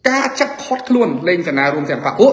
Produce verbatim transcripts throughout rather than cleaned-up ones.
ការចាត់ខត់ខ្លួនលេងចនារួមទាំងបពុ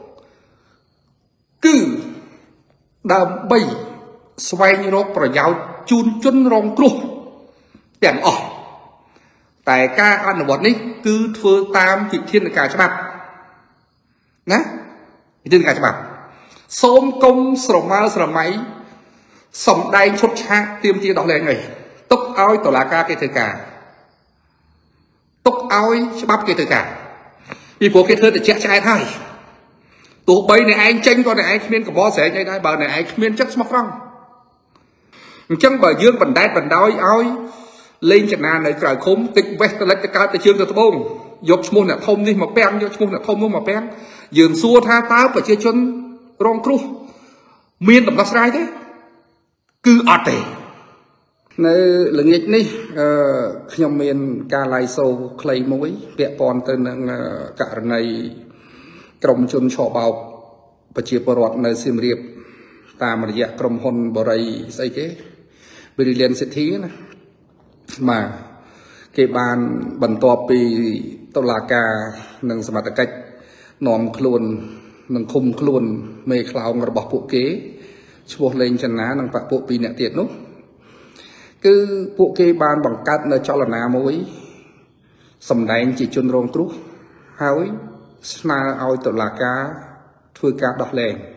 គឺដើម្បីស្វែងរកប្រយោជន៍ជូនជនរងគ្រោះទាំងអស់តែការអនុវត្តនេះគឺធ្វើតាមវិធានការច្បាប់ណាវិធានការច្បាប់សូមកុំស្រមើស្រមៃសំដែងឈុតឆាកទាមទារដោះលែងអីទុកឲ្យតុលាការគេធ្វើការទុកឲ្យច្បាប់គេធ្វើការពីព្រោះគេធ្វើតែជាក់ឆ្អែតហើយទោះបីអ្នកឯងចេញក៏អ្នកឯងគ្មានកបស្រែកអីដែរបើអ្នកឯងគ្មានចិត្តស្មោះត្រង់អញ្ចឹងបើយើងបណ្ដែតបណ្ដោយឲ្យលេងចនានៅក្រៅឃុំតិចវេះទៅលិចទៅកើតទៅជើងទៅត្បូងយកឈ្មោះអ្នកធំនេះមកពាំងយកឈ្មោះអ្នកធំនោះមកពាំងយើងសួរថាតើប្រជាជនរងគ្រោះមានដំណោះស្រាយទេគឺអត់ទេនៅល្ងាចនេះអឺខ្ញុំមានការឡាយសូខ្លីមួយពាក់ព័ន្ធទៅនឹងករណីក្រុមជនឆបោកប្រជាពលរដ្ឋនៅសៀមរាបតាមរយៈក្រុមហ៊ុនបរិយស្អីគេ Brilliant City ណាបាទគេបានបន្ទាប់ពីតុលាការនិងសមត្ថកិច្ចនាំខ្លួននិងឃុំខ្លួនមេខ្លោងរបស់ពួកគេឈ្មោះលេងចនានិងបពុពីរអ្នកទៀតនោះគឺពួកគេបានបង្កើតនៅចលនាមួយសម្ដែងជាជនរងគ្រោះហើយស្នើឲ្យតុលាការធ្វើការដោះលែង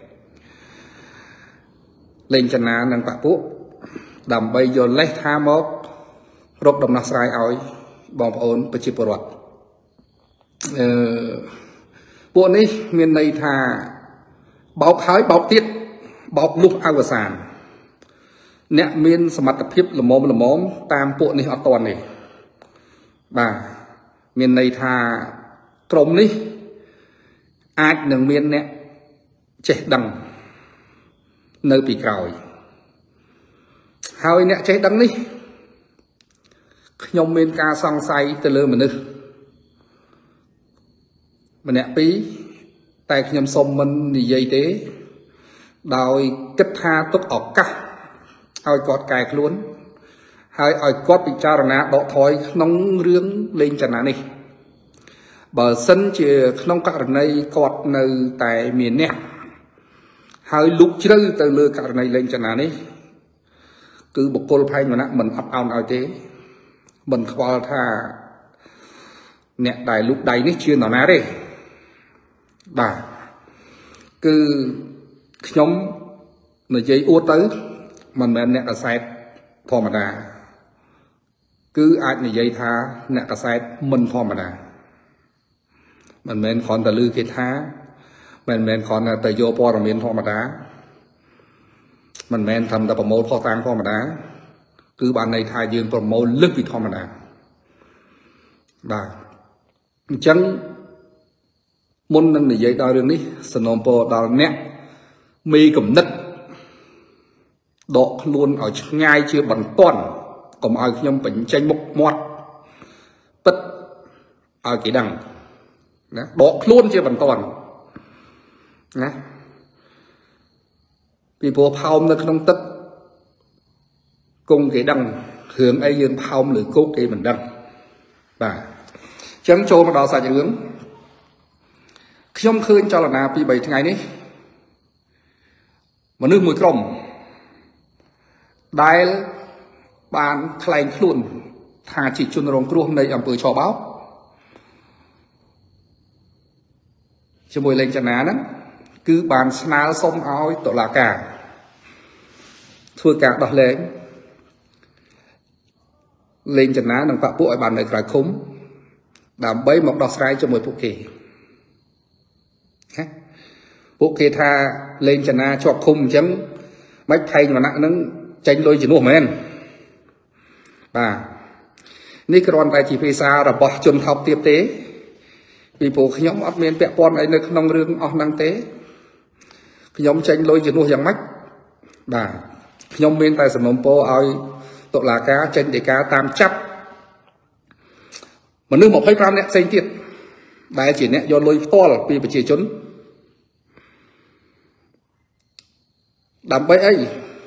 លេងចនានិងបពុដើម្បីយកលេសថាមករកដំណោះស្រាយឲ្យបងប្អូនប្រជាពលរដ្ឋអឺពួកនេះមានន័យថាបោកហើយបោកទៀតបោកលុះអវសានអ្នកមានសមត្ថភាពល្មមល្មមតាមពួកនេះអត់តន់នេះបាទមានន័យថាក្រុមនេះអាចនឹងមានអ្នកចេះដឹងនៅពីក្រោយហើយអ្នកចេះដឹងនេះខ្ញុំមានការសង្ស័យទៅលើមនុស្សម្នាក់ពីរតែខ្ញុំសុំមិននិយាយទេដោយគិតថាទុកឱកាសឲ្យគាត់កែខ្លួនហើយឲ្យគាត់ពិចារណាដកថយក្នុងរឿងលេងចនានេះបើសិនជាក្នុងករណីគាត់នៅតែមានអ្នកហើយលុកជ្រៅទៅលើករណីលេងចនានេះគឺបុគ្គលផែងម្នាក់មិនអត់អោនឲ្យទេមិនខ្វល់ថាអ្នកដែលលុកដៃនេះជានរណាទេបាទគឺខ្ញុំនិយាយអួតទៅមិនមែនអ្នកកសែតធម្មតាគឺអាចនិយាយថាអ្នកកសែតមិនធម្មតាមិនមែនគ្រាន់តែឮគេថាមិនមែនគ្រាន់តែទៅយកព័ត៌មានធម្មតាមិនមែនធ្វើតែប្រមូលផុសតាងធម្មតាគឺបានន័យថាយើងប្រមូលលើសពីធម្មតាបាទអញ្ចឹងមុននឹងនិយាយដល់រឿងនេះសំណូមពរដល់អ្នកមីគំនិតដកខ្លួនឲ្យឆ្ងាយជាបន្ទាន់កុំឲ្យខ្ញុំបញ្ចេញមុខមាត់ពិតឲ្យគេដឹងណាដកខ្លួនជាបន្ទាន់ណាពីព្រោះផោមនៅក្នុងទឹកគង់គេដឹងរឿងអីយើងផោមលើគោកគេមិនដឹងបាទអញ្ចឹងចូលមកដល់សាច់រឿងខ្ញុំឃើញចលនាពីរបីថ្ងៃនេះមនុស្សមួយក្រុមដែលបានថ្លែងខ្លួនថាជាជនរងគ្រោះនៃអំពើឆបោកជាមួយលេងចនាហ្នឹងគឺបានស្នើសុំឲ្យតុលាការធ្វើការដោះលែងលេងចនានិងបពុឲ្យបាននៅក្រៅឃុំដើម្បីមកដោះស្រាយជាមួយពួកគេពួកគេថាលេងចនាជាប់ឃុំអញ្ចឹងមិនថែងវណ្ណៈហ្នឹងចេញលុយជំនួសមែនបាទនេះគ្រាន់តែជាភាសារបស់ជនថោកទាបទេពីព្រោះខ្ញុំអត់មានពាក់ព័ន្ធអីនៅក្នុងរឿងអស់ហ្នឹងទេខ្ញុំចេញលុយជំនួសយ៉ាងម៉េចបាទខ្ញុំមានតែសំណូមពរឲ្យតុលាការចេញដីកាតាមចាប់មនុស្សยี่สิบห้าនាក់ផ្សេងទៀតដែលជាអ្នកយកលុយផ្ទាល់ពីប្រជាជនដើម្បីអី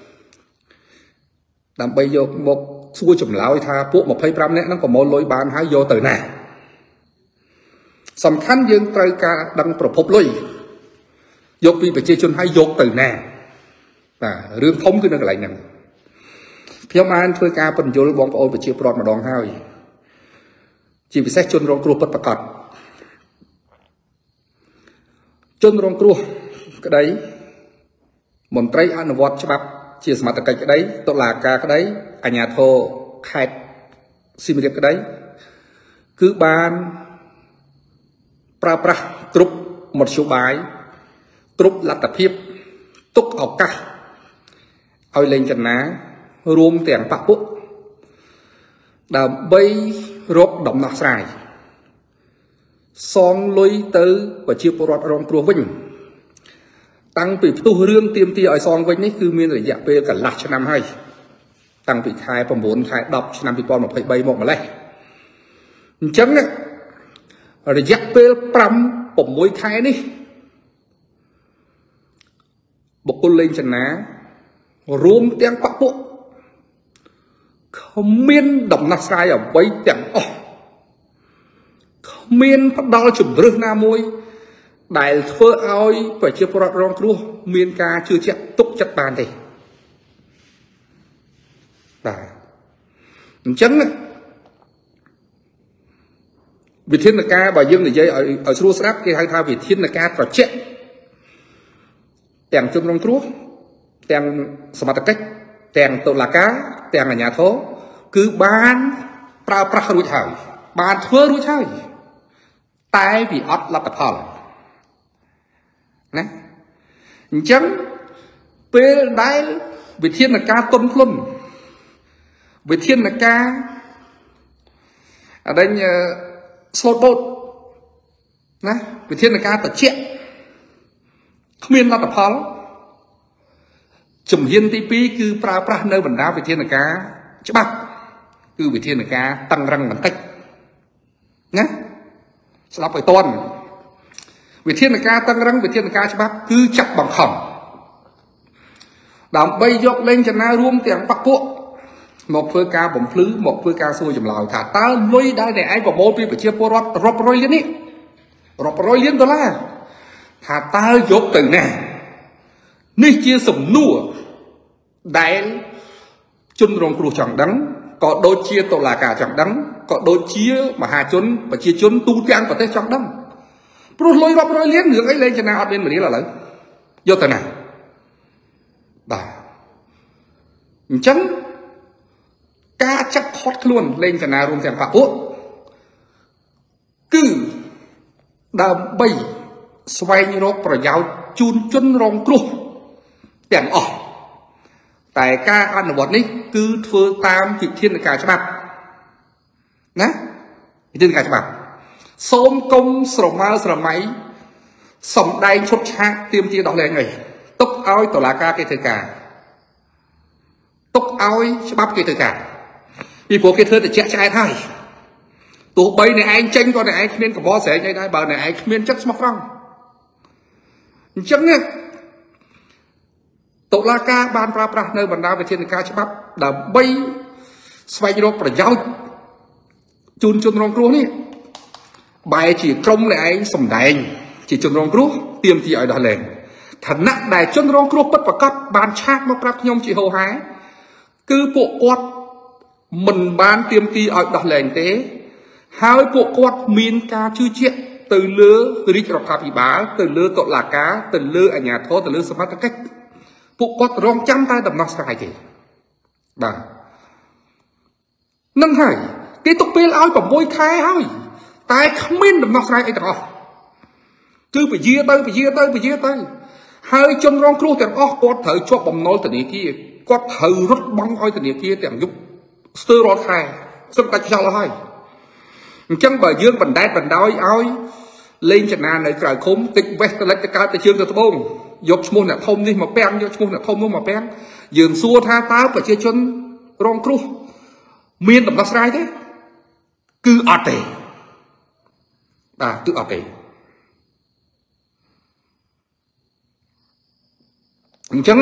ដើម្បីយកមកសួរចម្លើយថាពួកยี่สิบห้าនាក់ហ្នឹងប្រមូលលុយបានហើយយកទៅណាสำคัญយើងត្រូវការដឹងប្រភពលុយយកពីប្រជាជនឲ្យយកទៅណាបាទរឿងធំគឺនៅកន្លែងហ្នឹងខ្ញុំបានធ្វើការបញ្យល់បងប្អូនប្រជាពលរដ្ឋម្ដងហើយជាពិសេសជនរងគ្រោះពិតប្រាកដជនរងគ្រោះក្តីមន្ត្រីអនុវត្តច្បាប់ជាសមត្ថកិច្ចក្តីតុលាការក្តីអាជ្ញាធរខេត្តសៀមរាបក្តីគឺបានប្រើប្រាស់គ្រប់មធ្យោបាយគ្រប់លទ្ធភាពទុកឱកាសឲ្យលេងចនារួមទាំងបពុដើម្បីរកដំណោះស្រាយសងលុយទៅប្រជាពលរដ្ឋរងគ្រោះវិញតាំងពីផ្ទុះរឿងទាមទារឲ្យសងវិញនេះគឺមានរយៈពេលកន្លះឆ្នាំហើយតាំងពីខែ9ខែ10ឆ្នាំ2023មកម្លេះអញ្ចឹងរយៈពេល5 6ខែនេះបុគ្គលលេងចនារួមទាំងបពុគ្មានដំណោះស្រាយអ្វីទាំងអស់គ្មានផ្ដល់ជំរឿសណាមួយដែលធ្វើឲ្យប្រជាពលរដ្ឋរងគ្រោះមានការជឿជាក់ទុកចិត្តបានទេបាទអញ្ចឹងវិធានការបើយើងនិយាយឲ្យឲ្យស្រួលស្ដាប់គេហៅថាវិធានការត្រជាក់ទាំងជនរងគ្រោះទាំងសមត្ថកិច្ចទាំងតុលាការទាំងអាជ្ញាធរគឺបានប្រើប្រាស់រួចហើយបានធ្វើរួចហើយតែវាអត់លទ្ធផលណាអញ្ចឹងពេលដែលវិធានការទន់ភ្លន់វិធានការអដែងស្លូតបូតណាវិធានការត្រជាក់គ្មានលទ្ធផលជំហានទីពីរគឺប្រើប្រាស់នៅបណ្ដាវិធានការច្បាប់គឺវិធានការតឹងរឹងបន្តិចណាស្ដាប់ឲ្យតន់វិធានការតឹងរឹងវិធានការច្បាប់គឺចាប់បង្ខំដើម្បីយកលេងចនារួមទាំងបពុមកធ្វើការបំភ្លឺមកធ្វើការសួរចម្លើយថាតើលុយដែលអ្នកឯងប្រមូលពីប្រជាពលរដ្ឋរាប់រយលាននេះរាប់រយលានដុល្លារថាតើយកទៅណានេះជាសំណួរដែលជនរងគ្រោះចង់ដឹងក៏ដូចជាតុលាការចង់ដឹងក៏ដូចជាមហាជនប្រជាជនទូទាំងប្រទេសចង់ដឹងព្រោះលុយរាប់រយលានរឿងអីលេងចនាអត់មានមរៀលឥឡូវយកទៅណាបាទអញ្ចឹងការចាត់ខត់ខ្លួនលេងចនារួមទាំងបពុគឺដើម្បីស្វែងរកប្រយោជន៍ជូនជនរងគ្រោះទាំងអស់តែការអនុវត្តនេះគឺធ្វើតាមវិធានការច្បាប់ណាវិធានការច្បាប់សូមកុំស្រមើស្រមៃសំដែងឈុតឆាកទាមទារដោះលែងអីទុកឲ្យតុលាការគេធ្វើការទុកឲ្យច្បាប់គេធ្វើការពីព្រោះគេធ្វើតែជាក់ឆ្អែតហើយទោះបីអ្នកឯងចេញក៏អ្នកឯងគ្មានកង្វល់ស្រែកអីដែរបើអ្នកឯងគ្មានចិត្តស្មោះត្រង់អញ្ចឹងនេះតុលាការបានប្រើប្រាស់នៅបណ្ដាវិធានការច្បាប់ដើម្បីស្វែងរកប្រយោជន៍ជូនជនរងគ្រោះនេះបែរជាក្រុមអ្នកឯងសំដែងជាជនរងគ្រោះទាមទារឲ្យដោះលែងឋានៈដែលជនរងគ្រោះពិតប្រាកដបានឆាកមកប្រាប់ខ្ញុំជាហោហែគឺពួកគាត់មិនបានទាមទារឲ្យដោះលែងទេហើយពួកគាត់មានការជឿជាក់ទៅលើរាជរដ្ឋាភិបាលទៅលើតុលាការទៅលើអាជ្ញាធរទៅលើសមត្ថកិច្ចពួកគាត់រងចាំតែដំណោះស្រាយទេបាទនឹងហើយគេទុកពេលឲ្យ6ខែហើយតែគ្មានដំណោះស្រាយអីទាំងអស់គឺពជាទៅពជាទៅពជាទៅហើយជនរងគ្រោះទាំងអស់គាត់ត្រូវជាប់បំណុលធនាគារគាត់ត្រូវរត់បង់ឲ្យធនាគារទាំងយប់ស្ទើររាល់ខែសឹកតែខ្យល់ហើយអញ្ចឹងបើយើងបណ្ដែតបណ្ដោយឲ្យលេងចនានៅក្រៅឃុំតិចវេសទៅលិចទៅកើតទៅជើងទៅត្បូងយកឈ្មោះអ្នកធំនេះមកពាំងយកឈ្មោះអ្នកធំនោះមកពាំងយើងសួរថាតើប្រជាជនរងគ្រោះមានដំណោះស្រាយទេគឺអត់ទេបាទគឺអត់ទេអញ្ចឹង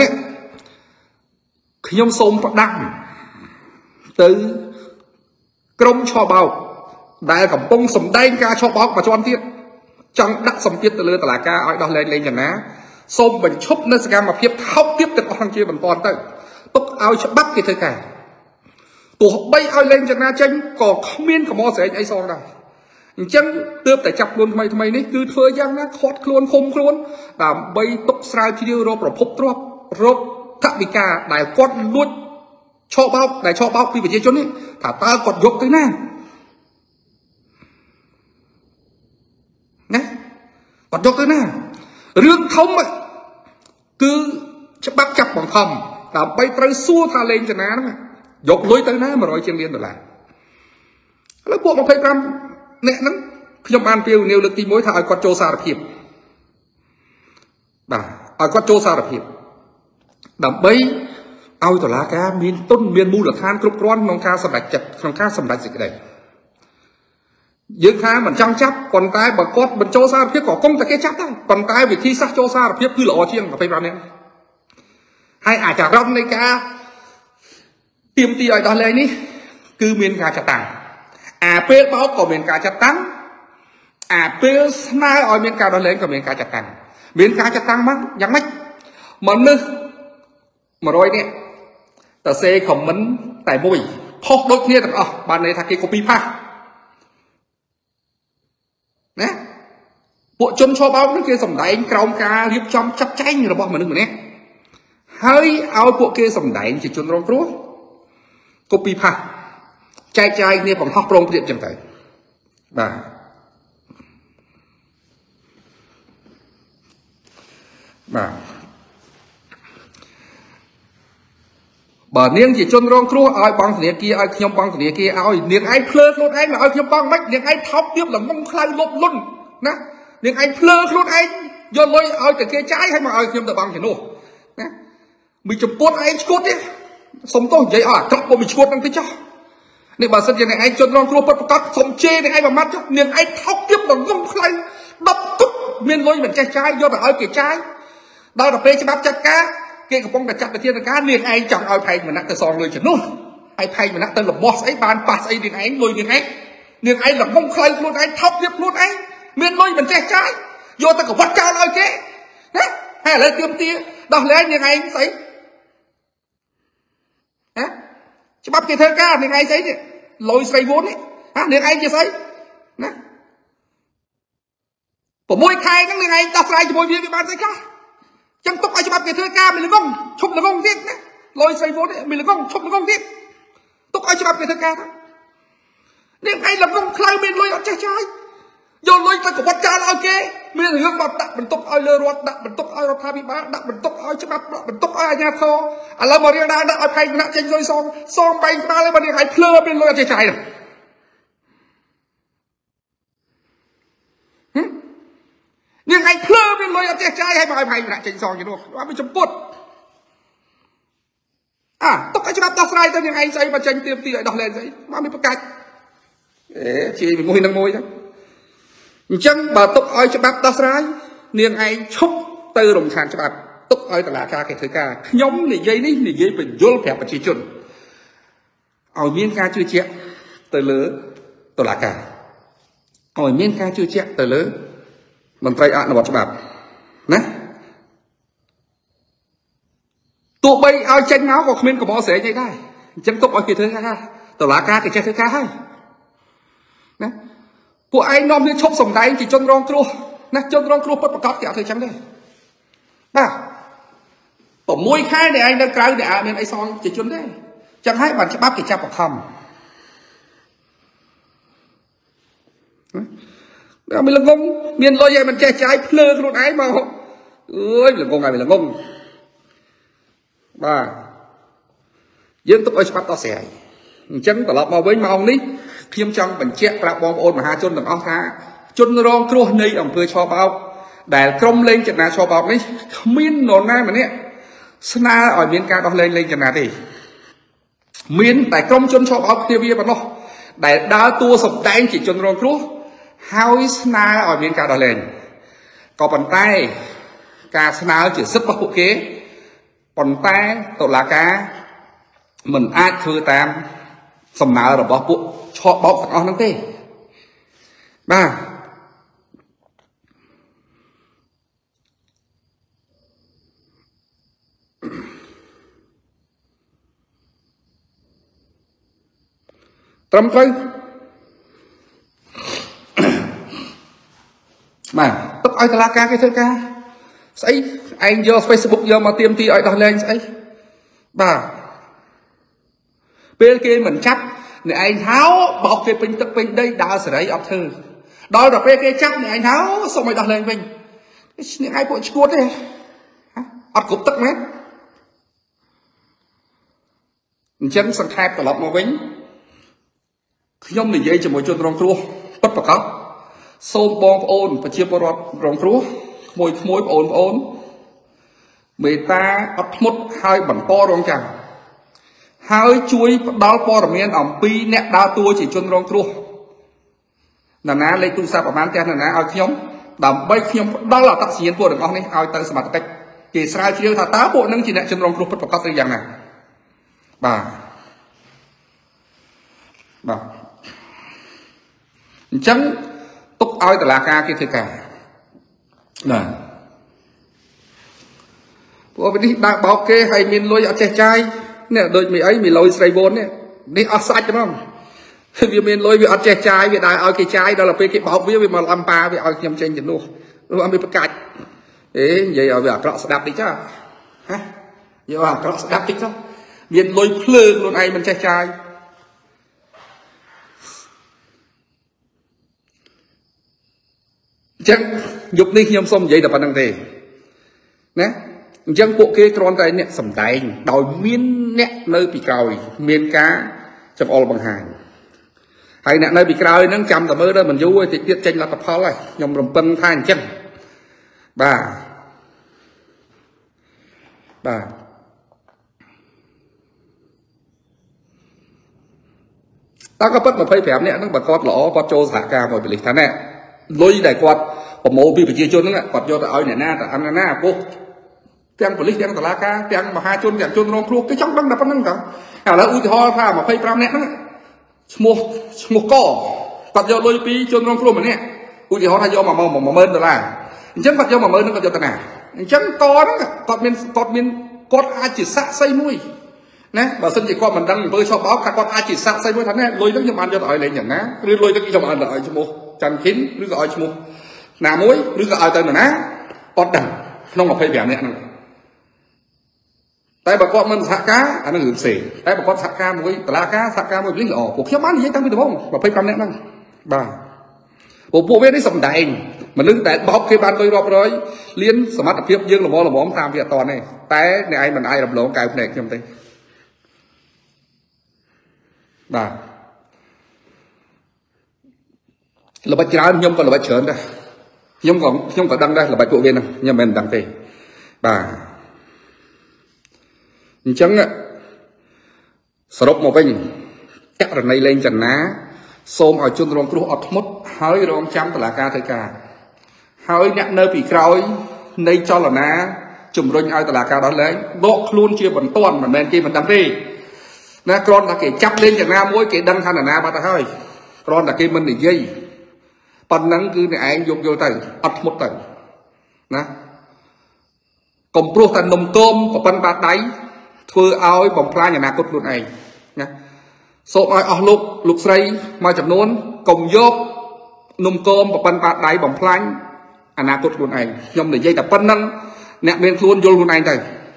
ខ្ញុំសូមផ្ដាំទៅក្រុមឆបោកដែលកំពុងសម្ដែងការឆបោកមួយជាន់ទៀត trong đặt sầm tiết từ lừa tả ca ở đó lên lên chẳng ná xôm bình chúc nơi sẽ mà phiếp tháo tiếp từ con kia bằng con tới tốc ao cho bắt cái thời cả tụ bay ao lên chẳng ná tranh còn không miên cả mò sẽ ai son này chân tướp tại chặt luôn mày mày đấy cứ phơi giang nó khót luôn không luôn là bay tốc sai video rồi rồi phúc rồi rồi thằng bị cả đại con luôn cho bao đại cho bao khi về chơi chốn ấy thả ta còn dốc cái nào nhé còn dốc cái nào riêng thông ấy cứ chấp bắt chặt bằng thầm là bay tới xua tha lên cho ná đó dốc lối tới ná mà rồi trên liên rồi là nó buộc một phải trăm nè nó trong ban phiêu nêu lực tí mối thà quạt trô xa hiệp bà ở quạt trô xa hiệp đầm bay ao tòa lá cá miên tôn miên mu là than cục ron nông ca sầm đạch chặt nông ca sầm đạch gì cái này dương khá mình trăng chấp còn tay bà cốt mình trô xa hiệp có công ta cái chấp đó còn tay vì khi sắc trô xa hiệp cứ lọ chiêng mà phải vào này hay à chả rong này ca tiêm tì ở đó lên đi cứ miên gà chặt tàng à pê báo của miền cá chặt tăng à pê snai ở miền cá đó lên của miền cá chặt tăng miền cá chặt tăng mắc nhắc mách mà nư mà rồi nè ta xe không mấn tại môi phốt đôi kia tao ờ bạn này thằng kia copy pa nè bộ chân cho báo nó kia sầm đáy anh cầu ca liếp trong chắc chanh rồi bọn mình đừng nè hơi ao bộ kia sầm đáy chỉ chân rong rúa copy pa trai traiเนี่ยผมฮอกโปรงเปรียบจังไงบ่าบ่าบ่าเนียงจีจนรองครัวเอาบังเสียกี้เอาขยมบังเสียกี้เอาเนียงไอ้เพลิดรถไอ้มาเอาขยมบังไม่เนียงไอ้ท็อปเรียบหลังมงคลายลบล้นนะเนียงไอ้เพลิดรถไอ้ย้อนเลยเอาแต่เกยใจให้มาเอาขยมแต่บังเห็นโน่นะมีจุดปวดไอ้ชดเนี่ยสมต้องใหญ่อ่ะกลับมามีชดนั่งที่เจ้านี่บาสัญญาไอ้จนรองครัวประกอบสมเจนี่ไอ้แบบมัดจ้ะเนี่ยไอ้ท็อปเทียบหลังงงใครดับตุ๊บเมียนลอยเหมือนใจใจย่อแบบเอาเกยใจดาวดับเปย์จะบับจัดก้าเกยกับปองแต่จัดแต่เทียนก้าเนี่ยไอ้จังเอาไผ่เหมือนนักแต่ซองเลยจ้ะนู้นไอ้ไผ่เหมือนนักแต่หลบบอสไอ้บานปัสไอ้เนี่ยไอ้ลอยเนี่ยไอ้เนี่ยไอ้หลังงงใครลุ้นไอ้ท็อปเทียบลุ้นไอ้เมียนลอยเหมือนใจใจย่อแต่กับวัดเจ้าเลยเกยนะให้เลยเตรียมตีดาวแล้วเนี่ยไอ้ใส่ฮะจะบับเกยเธอก้าเนี่ยไอ้ใส่เนี่ยลอยใส่วนนี่ฮะเนี่ยไอ้จะใส่นะผมมวยใครกันยังไงตาใส่จะมวยเบียร์กับบ้านใส่ก้าจังตกไอ้ฉบับเกเธอก้ามีละงงชกละงงทิศนะลอยใส่วนนี่มีละงงชกละงงทิศตกไอ้ฉบับเกเธอก้าเนี่ยไอ้ละงงใครมีลอยเอาใจใจโยนลอยแต่กับวัดจานเอาเกมีเรื่องแบบดักมันตกไอ้เรือรถดักมันตกไอ้รถพาบิบาดักมันตกไอ้ฉบับมันตกไอ้ยาทออะไรมาเรียกได้ดักไอ้ใครนักเจนลอยซองซองไปมาเลยมันยังไงเพลิดเป็นลอยใจใจเลยยังไงเพลิดเป็นลอยใจใจให้มาไอ้ใครนักเจนซองอย่างนู้นว่าไม่จำปดอ่ะตกไอ้ฉบับตัดสายแต่ยังไงใส่มาเจนเตรียมตีไอ้ดอกเลนใส่มาไม่ประกาศเอ๊ะชีเป็นมวยนังมวยนะจังบ่ตกอ้อยฉบับตัดสายเนียงไอ้ชกตือลงทางฉบับตกอ้อยตลาดกาเกถือกาย้อมในยัยนี่ในยัยเป็นโยลแผลประชิจุนเอาเมียนกาชื่อเจ้าตือเลือตลาดกาเอาเมียนกาชื่อเจ้าตือเลือมันไตรอ่านบทฉบับนะตัวใบเอาเจนเงาของเมียนกับหมอเสียใจได้จังตกอ้อยเกถือกาตลาดกาเกเถือกาให้นะพวกไอ้น้องเนี่ยชกสมได้จีจนรองครัวนะจนรองครัวประกอบแกเธอจังได้ป่ะผมมวยค่ายเนี่ยไอ้นักกลางเนี่ยไอ้เป็นไอ้ซองจีจนได้จังให้บัตรฉบับกิจจาประคำเราไม่ละงงเมียนลอยใหญ่มันแก่ใจเพลิงรถไอ้มาเอ้ยละงงไงไม่ละงงป่ะยังต้องเอาฉบับต่อเสียจังตลอดมาไว้มาองนี้เพียงจังเป็นเจ้าปราบบองโอนมหาชนต่างอ้อมท้าจนรองครัวในอำเภอชอเบาแต่กรมเล็งจัดนาชอเบานี่มินโนนหน้ามันเนี่ยสนาอ่อยเมียนการเอาเล็งเล็งจัดนาดิมินแต่กรมชนชอเบาเทียบีมันเนาะแต่ดาวตัวสมแดงจิตจนรองครัวเฮาสนาอ่อยเมียนการเอาเล็งก็ปั่นใต้การสนาจิตซึบปะหุเกปั่นใต้ตลาดกาเหมือนอาคือตามสมนาหรือบ่ปุ๊ชอบบอกเอานั่งเต้บ้าត្រឹមត្រូវបាទទុកឲ្យតុលាការគេធ្វើការស្អីឯងយក Facebook យកមកទៀមទីឲ្យដោះលែងស្អីបាទពេលគេមិនចាប់អ្នកឯងហៅបោកគេពេញទឹកពេញដីដើរសេរីអត់ធ្វើដល់ដល់ពេលគេចាប់អ្នកឯងហៅសុំឲ្យដោះលែងវិញអ្នកឯងពួកឈួតទេអត់គ្រប់ទឹកមែនអញ្ចឹងសង្ខេបត្រឡប់មកវិញខ្ញុំនិយាយជាមួយជនរងគ្រោះពិតប្រាកដសូមបងប្អូនប្រជាពលរដ្ឋរងគ្រោះក្មួយក្មួយបងប្អូនបងប្អូនមេត្តាអត់ធ្មត់ហើយបន្តរងចាំហើយជួយផ្ដល់ព័ត៌មានអំពីអ្នកដើរតួជាជនរងគ្រោះណានាលេខទូរស័ព្ទប្រហែលផ្ទះណានាឲ្យខ្ញុំដើម្បីខ្ញុំផ្ដល់អត្តសញ្ញាណពួកទាំងអស់នេះឲ្យទៅសមត្ថកិច្ចគេស្រាវជ្រាវថាតើពួកនឹងជាអ្នកជនរងគ្រោះពិតប្រាកដឬយ៉ាងណាបាទបាទអញ្ចឹងទុកឲ្យតុលាការគេធ្វើការបាទពួកនេះដើរបោកគេហើយមានលុយអត់ចេះចាយនេះដូចមានអីមានលុយស្រីវូននេះនេះអស់សាច់ហ្មងវាមានលុយវាអត់ចេះចាយវាដើរឲ្យគេចាយដល់ទៅពេលគេបោកវាវាមកអំប៉ាវាឲ្យខ្ញុំចេញជំនួសនោះអត់មានប្រកាច់អេនិយាយឲ្យវាអាក្រក់ស្ដាប់តិចចាហ៎យកអាក្រក់ស្ដាប់តិចទៅមានលុយភ្លើងខ្លួនឯងមិនចេះចាយអញ្ចឹងយប់នេះខ្ញុំសូមនិយាយតែប៉ុណ្្នឹងទេណាអញ្ចឹងពួកគេគ្រាន់តែអ្នកសំដែងដោយមានអ្នកនៅពីក្រោយមានការចង្អុលបង្ហាញហើយអ្នកនៅពីក្រោយហ្នឹងចាំតែមើលទៅមិនយូរទេតិចទៀតចេញលទ្ធផលហើយខ្ញុំរំពឹងថាអញ្ចឹងបាទបាទតើក៏ពិតម្ភៃប្រាំនាក់ហ្នឹងបើគាត់ល្អគាត់ចូលសហការមួយប៉ូលីសថាណែលុយដែលគាត់ប្រមូលពីប្រជាជនហ្នឹងគាត់យកទៅឲ្យអ្នកណាទៅអានណាពួកទាំងប៉ូលីសទាំងតុលាការទាំងមហាជនទាំងជនរងគ្រោះគេចង់ដឹងតែប៉ុណ្្នឹងតើឥឡូវឧទាហរណ៍ថាម្ភៃប្រាំនាក់ហ្នឹងឈ្មោះឈ្មោះកគាត់យកលុយពីជនរងគ្រោះម្នាក់ឧទាហរណ៍ថាយកមកមកមួយម៉ឺនដុល្លារអញ្ចឹងគាត់យកមួយម៉ឺនហ្នឹងគាត់យកទៅណាអញ្ចឹងកហ្នឹងគាត់មានគាត់មានគាត់អាចជាសាក់សីមួយណាបើសិនជាគាត់មិនដឹងអំពើឆបោកគាត់អាចជាសាក់សីមួយថាណែលុយហ្នឹងខ្ញុំបានយកទៅឲ្យលេងយ៉ាងណាឬលុយហ្នឹងខ្ញុំបានទៅឲ្យឈ្មោះច័ន្ទខិនឬក៏ឲ្យឈ្មោះណាមួយឬក៏ឲ្យទៅនរណាអត់ដឹងក្នុងម្ភៃប្រាំនាក់ហ្នឹងតែបើគាត់មិនសហការអានឹងរឿងផ្សេងតែបើគាត់សហការមួយតុលាការសហការមួយប៉ូលីសល្អពួកខ្ញុំបាននិយាយតាំងពីដំបូងម្ភៃប្រាំនាក់ហ្នឹងបាទពួកពួកវានេះសំដែងមនុស្សដែលបោកគេបានលុយរាប់រយលៀនសមត្ថភាពយើងល្មមល្មមតាមវាអត់តទេតែអ្នកឯងមិនអាចរំលងកៅភ្នែកខ្ញុំទេបាទល្បិចច្រើនខ្ញុំក៏ល្បិចច្រើនដែរខ្ញុំក៏ខ្ញុំក៏ដឹងដែរល្បិចពួកវាហ្នឹងខ្ញុំមិនមែនដឹងទេបាទអញ្ចឹងសរុបមកវិញករណីលេងចនាសូមឲ្យជនរងគ្រោះអត់ធ្មត់ហើយរងចាំតុលាការធ្វើការហើយអ្នកនៅពីក្រោយនៃចលនាជំរុញឲ្យតុលាការដោះលែងដកខ្លួនជាបន្ទាន់មិនមែនគេមិនដឹងទេណាគ្រាន់តែគេចាប់លេងចនាមួយគេដឹងថាណាបាត់ទៅហើយគ្រាន់តែគេមិននិយាយប៉ុណ្ណឹងគឺអ្នកឯងយកយកទៅអត់ធ្មត់ទៅណាកុំព្រោះតែនំគមប្រប៉ិនបាតដៃធ្វើឲ្យបំផ្លាញអនាគតខ្លួនឯងណាសូមឲ្យអស់លោកលោកស្រីមួយចំនួនកុំយកនំគមប្រប៉ិនបាតដៃបំផ្លាញអនាគតខ្លួនឯងខ្ញុំនិយាយតែប៉ុណ្្នឹងអ្នកមានខ្លួនយល់ខ្លួនឯងទៅ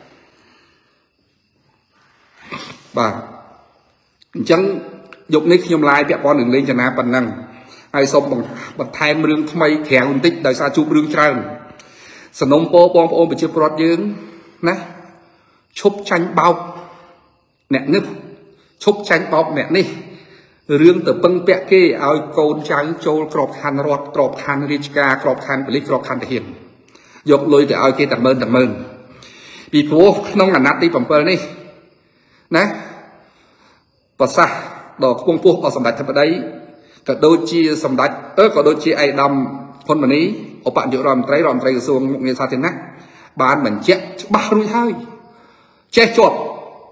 បាទអញ្ចឹងយប់នេះខ្ញុំឡាយពាក់ព័ន្ធនឹងលេងចនាប៉ុណ្ណឹងហើយសូមបន្ថែមរឿងថ្មីក្រៅបន្តិចដោយសារជួបរឿងច្រើនសំណុំពរបងប្អូនប្រជាពលរដ្ឋយើងណាឈប់ចាញ់បោកអ្នកនេះឈប់ចាញ់បោកអ្នកនេះរឿងទៅពឹងពាក់គេឲ្យកូនចៅចូលក្របខ័ណ្ឌរដ្ឋក្របខ័ណ្ឌរាជការក្របខ័ណ្ឌប៉ូលីសក្របខ័ណ្ឌទាហានយកលុយទៅឲ្យគេតែម៉ឺនតែម៉ឺនពីព្រោះក្នុងអាណត្តិទី7នេះណាប្រសាសន៍ដ៏ខ្ពង់ខ្ពស់របស់សម្ដេចធិបតីក៏ដូចជាសម្ដេចអឺក៏ដូចជាឯកឧត្តមហ៊ុនម៉ាណីឧបនាយករដ្ឋមន្ត្រីរដ្ឋមន្ត្រីក្រសួងមុខងារសាធារណៈបានបញ្ជាក់ច្បាស់រួចហើយចេះជាប់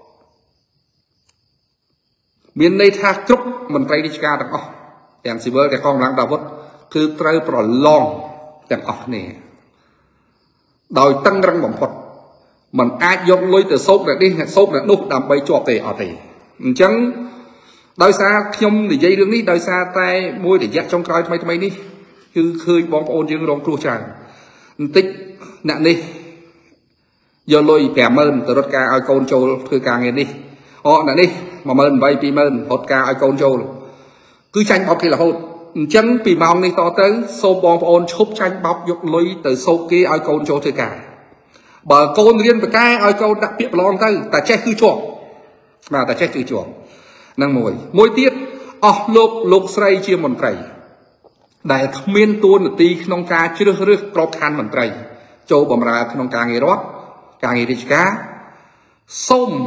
មានន័យថាគ្រប់មន្ត្រីរាជការទាំងអស់ទាំងស៊ីវិលទាំងកងកម្លាំងអាវុធគឺត្រូវប្រឡងទាំងអស់គ្នាដោយតឹងរឹងបំផុតមិនអាចយកលុយទៅសោកតែនេះសោកតែនោះដើម្បីជាប់ទេអត់ទេអញ្ចឹងដោយសារខ្ញុំនិយាយរឿងនេះដោយសារតែមួយរយៈចុងក្រោយថ្មីថ្មីនេះគឺឃើញបងប្អូនយើងរងគ្រោះច្រើនបន្តិចអ្នកនេះយកលុយ ប្រាំម៉ឺន ទៅរត់ការឲ្យកូនចូលធ្វើការងារនេះអូអ្នកនេះ một nghìn bảy trăm ពីរម៉ឺន រត់ការឲ្យកូនចូលគឺចាញ់បោកគេរហូតអញ្ចឹងពីម៉ោងនេះតទៅសូមបងប្អូនឈប់ចាញ់បោកយកលុយទៅសោកគេឲ្យកូនចូលធ្វើការបើកូនរៀនបកែឲ្យកូនដាក់ពាក្យប្រឡងទៅតែចេះគឺជាប់បាទតែចេះគឺជាប់នឹងមួយមួយទៀតអស់លោកលោកស្រីជាមន្ត្រីដែលគ្មានតួនាទីក្នុងការជ្រើសរើសក្របខ័ណ្ឌមន្ត្រីចូលបម្រើក្នុងការងាររដ្ឋការងាររាជការសូម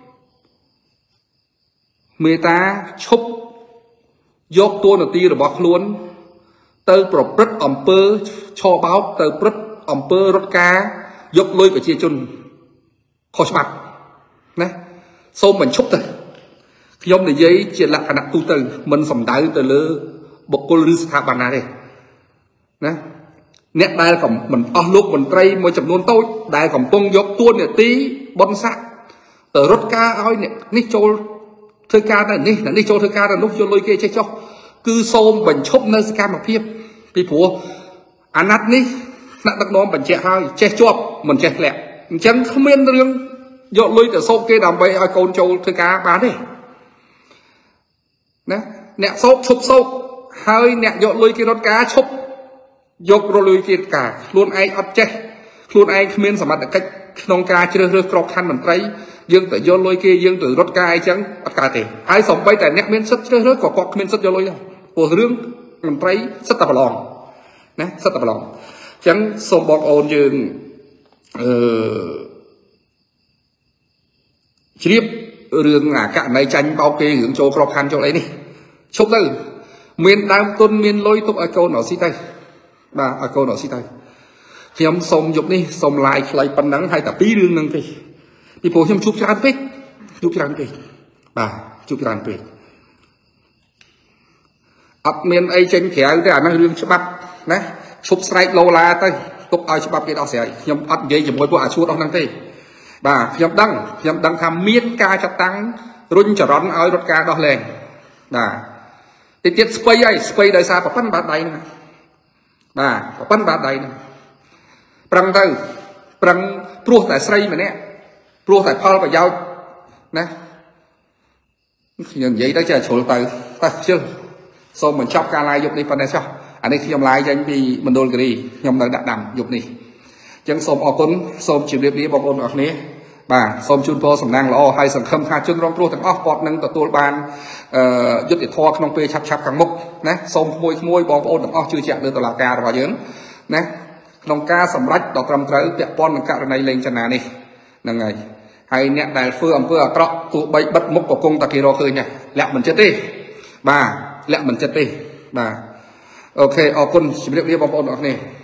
មេត្តាឈប់យកតួនាទីរបស់ខ្លួនទៅប្រព្រឹត្តអំពើឆបោកទៅប្រព្រឹត្តអំពើរត់ការយកលុយប្រជាជនខុសច្បាប់ណាសូមបញ្ឈប់ទៅខ្ញុំនិយាយជាលក្ខណៈទូទៅមិនសំដៅទៅលើបុគ្គលឬស្ថាប័នណាទេណាអ្នកដែលមិនអស់លោកមន្ត្រីមួយចំនួនតូចដែលកំពុងយកតួនាទីបនស័កទៅរត់ការឲ្យអ្នកនេះចូលធ្វើការទៅនេះអ្នកនេះចូលធ្វើការទៅនោះយកលុយគេចេះចុះគឺសូមបញ្ឈប់នៅសកម្មភាពពីព្រោះអាណត្តិនេះថ្នាក់ដឹកនាំបញ្ជាក់ហើយចេះជាប់មិនចេះធ្លាក់អញ្ចឹងគ្មានរឿងយកលុយទៅសោកគេដើម្បីឲ្យកូនចូលធ្វើការបានទេណាអ្នកសោកឈប់សោកហើយអ្នកយកលុយគេរត់ការឈប់យករលុយគេការខ្លួនឯងអត់ចេះខ្លួនឯងគ្មានសមត្ថកិច្ចក្នុងការជ្រើសរើសក្របខ័ណ្ឌមន្ត្រីយើងទៅយកលុយគេយើងទៅរត់ការអីចឹងអត់កើតទេហើយសំបីតែអ្នកមានសិទ្ធិជ្រើសរើសក៏គាត់គ្មានសិទ្ធិយកលុយដែរព្រោះរឿងមន្ត្រីសិទ្ធិតែប្រឡងណាសិទ្ធិតែប្រឡងអញ្ចឹងសូមបងប្អូនយើងអឺជ្រាបរឿងអាករណីចាញ់បោកគេរឿងចូលក្របខ័ណ្ឌចូលអីនេះឈប់ទៅមានដើមទុនមានលុយទុកឲ្យកូនរកស៊ីទៅបាទឲ្យកូនរកស៊ីទៅខ្ញុំសូមយប់នេះសូមឡាយខ្លីប៉ុណ្ណឹងហើយតែពីររឿងហ្នឹងទេពីព្រោះខ្ញុំជួបច្រើនពេកជួបច្រើនពេកបាទជួបច្រើនពេកអត់មានអីចេញក្រៅទេអាហ្នឹងរឿងច្បាប់ណាឈប់ស្រែកឡូឡាទៅទុកឲ្យច្បាប់គេដោះស្រាយខ្ញុំអត់និយាយជាមួយពួកអាឈួតអស់ហ្នឹងទេបាទខ្ញុំដឹងខ្ញុំដឹងថាមានការចាត់តាំងរុញចរន្តឲ្យរដ្ឋការដោះលែងបាទតិចទៀតស្ពៃហើយស្ពៃដោយសារប្រព័ន្ធបាតដៃហ្នឹងបាទប្រព័ន្ធបាតដៃហ្នឹងប្រឹងទៅប្រឹងព្រោះតែស្រីម្នាក់ព្រោះតែផលប្រយោជន៍ណាខ្ញុំនិយាយទៅចេះជ្រុលទៅតែជិលសូមបញ្ចប់ការឡាយយប់នេះប៉ុណ្ណេះចុះអានេះខ្ញុំឡាយចេញពីមណ្ឌលគិរីខ្ញុំនៅដាក់ដាំយប់នេះអញ្ចឹងសូមអរគុណសូមជម្រាបលាបងប្អូនទាំងអស់គ្នាបាទសូមជូនពរសំណាងល្អហើយសង្ឃឹមថាជនរងគ្រោះទាំងអស់គាត់នឹងទទួលបានយុត្តិធម៌ក្នុងពេលឆាប់ឆាប់ខាងមុខណាសូមក្មួយក្មួយបងប្អូនទាំងអស់ជឿជាក់លើតុលាការរបស់យើងណាក្នុងការសម្រេចដ៏ត្រឹមត្រូវពាក់ព័ន្ធនឹងករណីលេងចនានេះហ្នឹងហើយហើយអ្នកដែលធ្វើអំពើអាក្រក់ទោះបីបិទមុខក៏គង់តែគេរកឃើញដែរលាក់មិនចិត្តទេបាទលាក់មិនចិត្តទេបាទអូខេអរគុណជម្រាបលាបងប្អូនទាំងអស់គ្នា